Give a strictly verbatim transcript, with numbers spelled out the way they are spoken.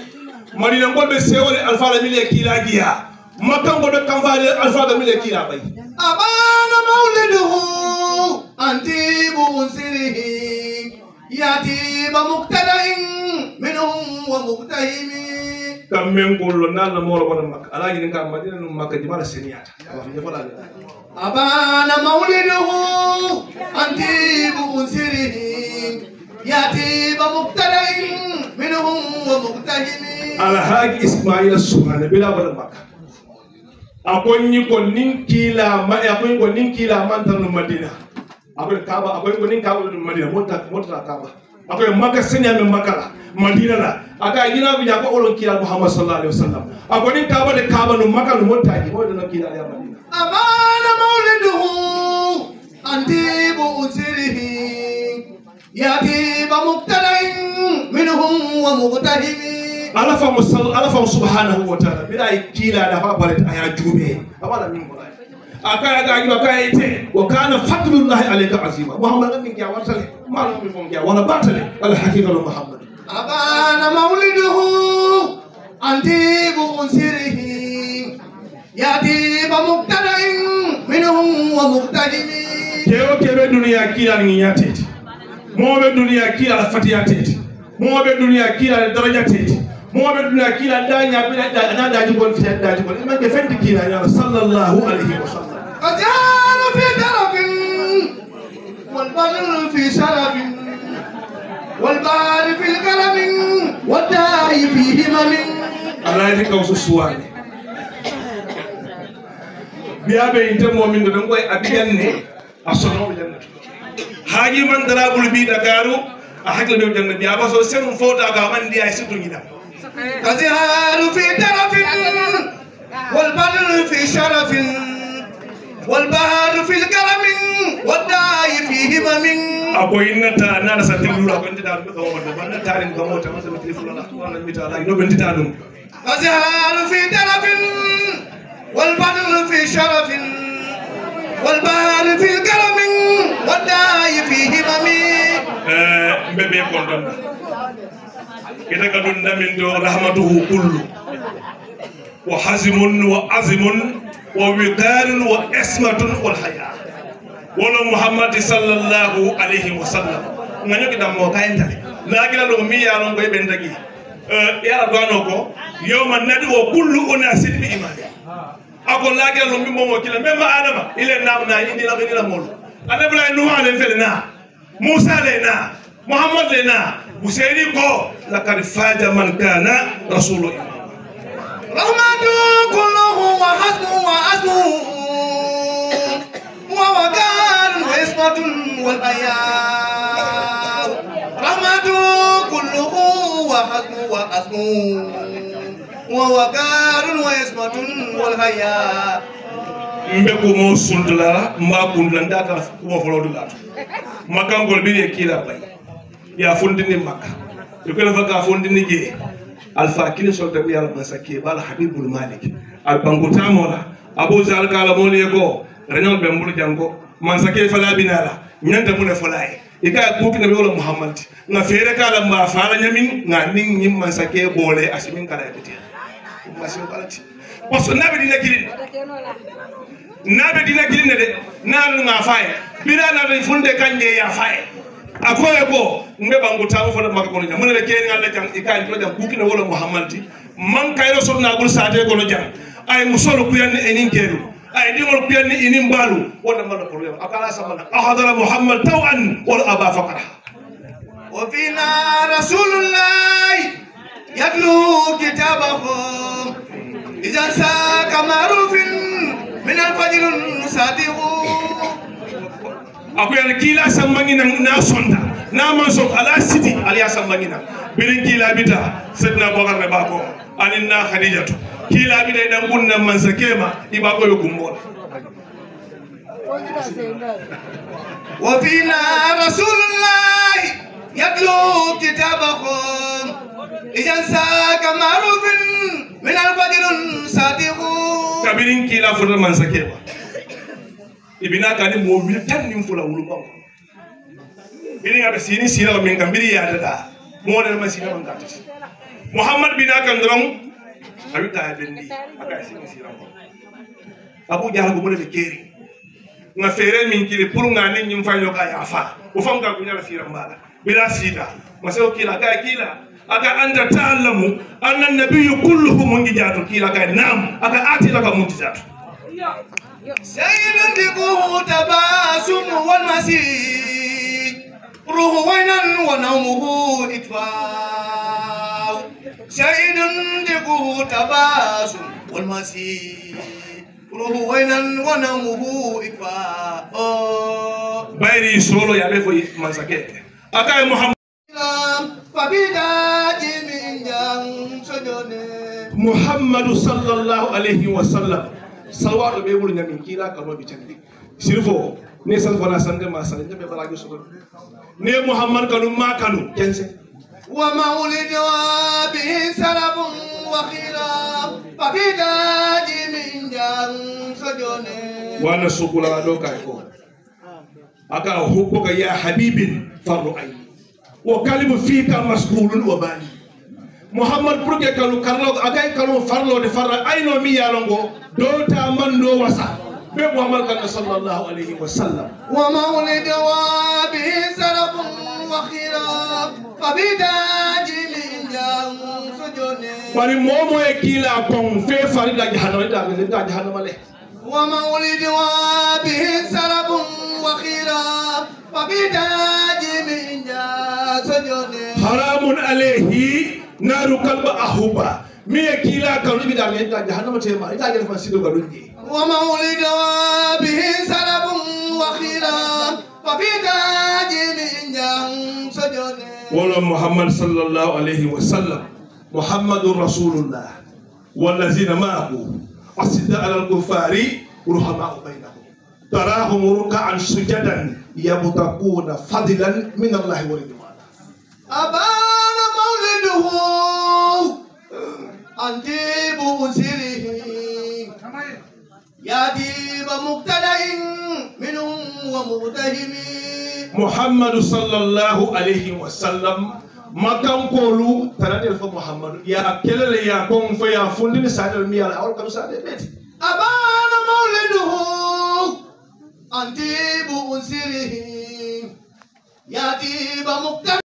Madina ngol be sewole alfa la mille kila giya makam go do kam faale alfa la mille kila bay abana mawliduhu antibu unsirihi yati ba muqtada'in minhum wa muqtahimi kam men gollo nalla moro bono makka alaaji ni kam Madina no makka di mala seniyata abana mawliduhu antibu unsirihi yati ba muqtada'in minhum wa muqtahimi alhaji Ismaila Suhana bila bono makka akonni ko ninkila ma akonni ko ninkila mantar no Madina akoy Kaaba akoy ko nin Kaaba no Madina monta monta Kaaba akoy makka senya men makala Madina la aka gina bi jako olon kila Muhammad sallallahu alaihi wasallam akoni Kaaba de Kaaba no makka no monta ji mo no kila ya Madina amana mawliduhu antibu unsirihi yati ba muqtada'in minhum wa muqtahimi ala fa musall ala fa subhanahu wa ta'ala bila kila da fa baret aya jube abala min ko aka ga ga ka ite wa kana fadlullahi alayka azima Muhammad min ya wartale malum min fon ya wala batale al haqiqa Muhammad abana mawliduhu antibu unsirihi yati ba muqtada'in minhum wa muqtahimi kewo kebe duniya kila ni nyateti mo be duniya kila fatiya teti mo be duniya kila daraja teti mo be duniya kila danya bi da na daji gon fi daji gon man ke fendi kila ya sallallahu alaihi wasallam ajana fi tarafin wal badr fi sharafin wal bar fi karamin wad da'i fi himamin alaji kawsu suwani biya be inte momin do ngoy abiyan ne asono jannatu haji man darabul bi dagaru a hakle be jannatu biya ba so sen fota ga man dia situ ngida azharu fi tarafin wal badr fi sharafin wal bahr fi karamin wad da'i fi himamin akoy innata nana sa tilura ko ndida do ko wonde ban tarin ko mota ma sama tilfula la wala mita la no bentita dum azharu fi tarafin wal badr fi sharafin wal bahr fi karamin wad da'i fi himamin eh mbebe ko don kita kadun ndamin do rahmatuhu kullu wa hazimun wa azimun wa wiqarun wa ismatun wal haya wala Muhammad sallallahu alaihi wasallam nganyo kidam mo kayenta lagila lo mi ya lon go be ndagi euh ya do ko yawma nadi wa kullu unasid bi imani ako lagila lo mi mo kila même adama ile nam na indi la gani la mol anabla nuha le felna musa le na muhammad le na Usaini ko laqad faja man kana rasulullah rahmatu kulluhu wa hasbu wa asmu wa wagan wa ismatun wal haya rahmatu kulluhu wa hasbu wa asmu wa wagan wa ismatun wal haya mbe ko mo sundula ma kundanda ta ko folodula makangol bi kila bay ya fundini makka yo kala faka fundini je alfa kini solta bi al masake bal habibul malik al banguta mola abu zal kala moli ko renyo be mbulu jango mansake fala binala nyanta mun falaay ika buki nabi wala muhammad na fere kala ma fala nyamin na ning nyim mansake bole asimin kala beti masin balati waso nabi dina kilin nabi dina kilin de nanu nga faye bira na be funde kanje ya faye akoye ko mbe banguta mo fona makko no jam mun le keen Allah jam ikaay to jam buki na wala muhammad man kayro sonna gol saate ko no jam ay musolo ku yanne enin keeru ay dingol ku yanne enin balu wala mala problème akala samana ahadara muhammad tawan wala aba fakara wa fina rasulullah yatlu kitabahu idan sa kamarufin min al-fajr sadiqu akuyana kila sambangina na sonda na manso ala sidi aliya sambangina birin kila bita sidna bakar ne bako aninna khadijatu kila bita idan bunna mansakema ibako yo gumbol wa fina rasulullah yatlu kitabahu idan sa kamarufin min al-fajr sadiqu kabirin kila furta mansakema ibina kani mo wi tan nim fula wulu bam bini ngabe sini sira min kam biri ya dada mo de ma sina man katati Muhammad bin akan drong abi ta bendi aka sini siram Abu Jahal go mo de keri nga fere min kiri pour nga ni nyim fay lo ka ya fa o fam ka ko nyala siram bala bila sita maso kila ka kila aka anta ta'lamu anna an-nabiy kulluhu munjizatu kila ka nam aka ati laka munjizatu sayyidun diquhu tabasum wal masih ruhu waynan wa nawmuhu itfa sayyidun diquhu tabasum wal masih ruhu waynan wa nawmuhu itfa oh bayri solo ya lefo mansake aka Muhammad Fabida jimin jang sojone Muhammadu sallallahu alaihi wasallam salawatu be wul nyami kila kamo bi tandi sirfo ne san fona sande ma san be balaji so ne Muhammad kanu ma kanu kense wa maulid wa bi sarabun wa khilaf Fabida jimin jang sojone wana sukula do kay ko aka hubbuka ya habibin farru ayni wa kalimu fika mas'ulun wa bani Muhammad purke kalu karlo agay kalu farlo de farra ayno mi yalongo do ta mando wasa be Muhammad kan sallallahu alaihi wasallam wa maulid wa bi sarafun wa khilaf fabidaji min jam sujone bari momo e kila kon fe farida jahannama da da jahannama le wa maulid wa bi sarafun wa khilaf fabidaji min jam sujone haramun alaihi naru kalba ahuba mi e kila kan bi da da jahannama te ma ita ga fasido garunje wa maulid wa bi sarafun wa khilaf fabidaji min jam sujone wala Muhammad sallallahu alaihi wasallam Muhammadur Rasulullah wallazina ma'ahu asida ala al-kuffari ruhama bainahum tarahum ruk'an sujadan yabtaquna fadlan min Allah wa ridwana abana mauliduhu antibu sirrihi yadiba muqtada'in minhum wa mutahimi Muhammad sallallahu alaihi wasallam makan kolu tanadel fa Muhammad ya kelele ya kon fa ya fundini sadal mi ala awal kan sadal beti abana mauliduhu antibu sirrihi yadiba muqtada'in